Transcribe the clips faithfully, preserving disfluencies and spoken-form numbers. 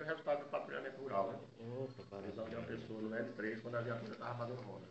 resultado do patrulhamento rural, né? Opa, A visão de uma pessoa no L três quando a viatura estava fazendo ronda.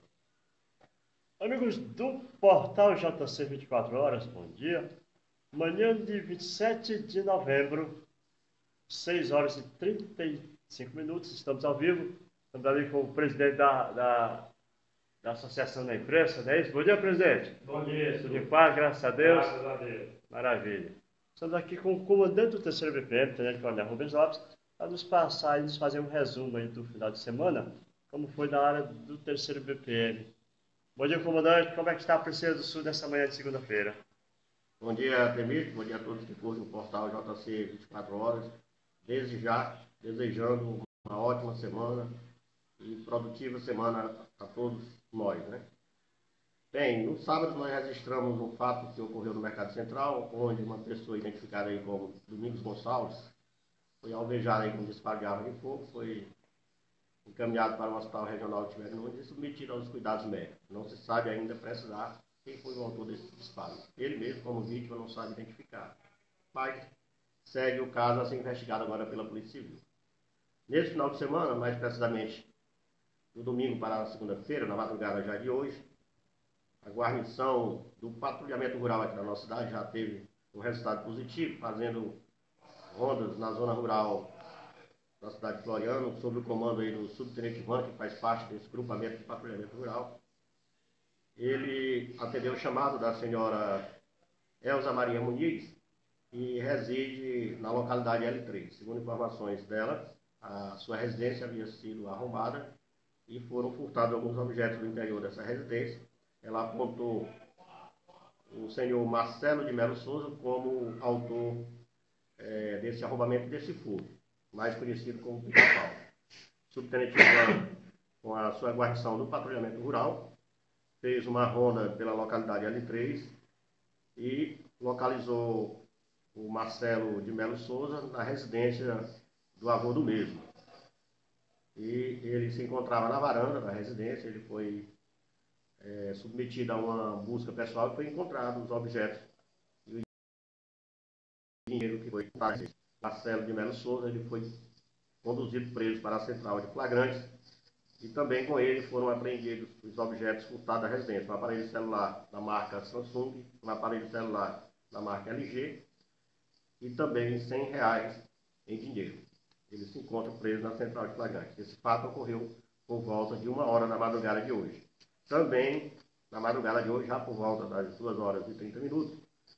amigos do Portal J C vinte e quatro horas, bom dia. Manhã de vinte e sete de novembro, seis horas e trinta e cinco minutos, estamos ao vivo. Estamos ali com o presidente da, da, da Associação da Imprensa, não é isso? Bom dia, presidente. Bom dia. Tudo em paz, graças a Deus. Graças a Deus. Maravilha. Estamos aqui com o comandante do terceiro B P M, Tenente Coronel Rubens Lopes, para nos passar e nos fazer um resumo aí do final de semana, como foi na área do terceiro B P M. Bom dia, comandante. Como é que está a Princesa do Sul nessa manhã de segunda-feira? Bom dia, Temir. Bom dia a todos que curtem o portal J C vinte e quatro horas. Desde já, desejando uma ótima semana e produtiva semana a todos nós, né? Bem, no sábado nós registramos um fato que ocorreu no Mercado Central, onde uma pessoa identificada aí como Domingos Gonçalves foi alvejada aí com disparo de arma de fogo, foi encaminhado para o Hospital Regional de Tiberio Nunes e submetido aos cuidados médicos. Não se sabe ainda precisar quem foi o autor desse disparo. Ele mesmo, como vítima, não sabe identificar. Mas segue o caso a ser investigado agora pela Polícia Civil. Nesse final de semana, mais precisamente do domingo para a segunda-feira, na madrugada já de hoje, a guarnição do patrulhamento rural aqui na nossa cidade já teve um resultado positivo, fazendo rondas na zona rural da cidade de Floriano, sob o comando aí do subtenente Ivan, que faz parte desse grupamento de patrulhamento rural. Ele atendeu o chamado da senhora Elza Maria Muniz e reside na localidade L três. Segundo informações dela, a sua residência havia sido arrombada e foram furtados alguns objetos do interior dessa residência. Ela apontou o senhor Marcelo de Melo Souza como autor é, desse arrombamento desse furto, mais conhecido como Pica-Pau. Subtenente Ivan, com a sua guarnição do patrulhamento rural, fez uma ronda pela localidade L três e localizou o Marcelo de Melo Souza na residência do avô do mesmo. E ele se encontrava na varanda da residência, ele foi é, submetido a uma busca pessoal e foi encontrado os objetos e o dinheiro que foi para Marcelo de Melo Souza. Ele foi conduzido preso para a central de flagrantes e também com ele foram apreendidos os objetos furtados da residência, um aparelho celular da marca Samsung, um aparelho celular da marca L G e também cem reais em dinheiro. Ele se encontra preso na central de flagrantes. Esse fato ocorreu por volta de uma hora da madrugada de hoje. Também, na madrugada de hoje, já por volta das duas horas e trinta minutos,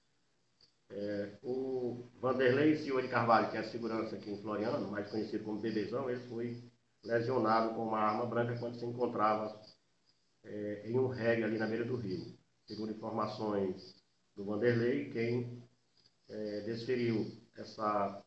é, o Vanderlei Silva de Carvalho, que é a segurança aqui em Floriano, mais conhecido como Bebezão, ele foi lesionado com uma arma branca quando se encontrava é, em um regue ali na beira do rio. Segundo informações do Vanderlei, quem é, desferiu essa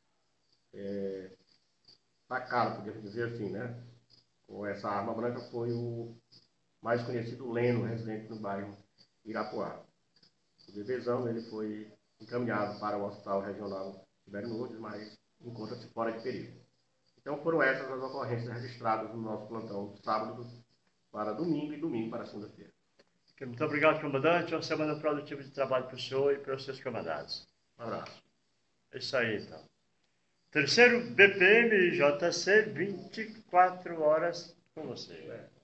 é, tacada, podemos dizer assim, né, com essa arma branca foi o mais conhecido Leno, residente no bairro Irapuá. O Bebezão, ele foi encaminhado para o Hospital Regional Tiberio Nunes, mas encontra-se fora de perigo. Então foram essas as ocorrências registradas no nosso plantão de sábado para domingo e domingo para segunda-feira. Muito obrigado, comandante. Uma semana produtiva de trabalho para o senhor e para os seus comandados. Um abraço. É isso aí, então. Terceiro B P M J C, vinte e quatro horas com você.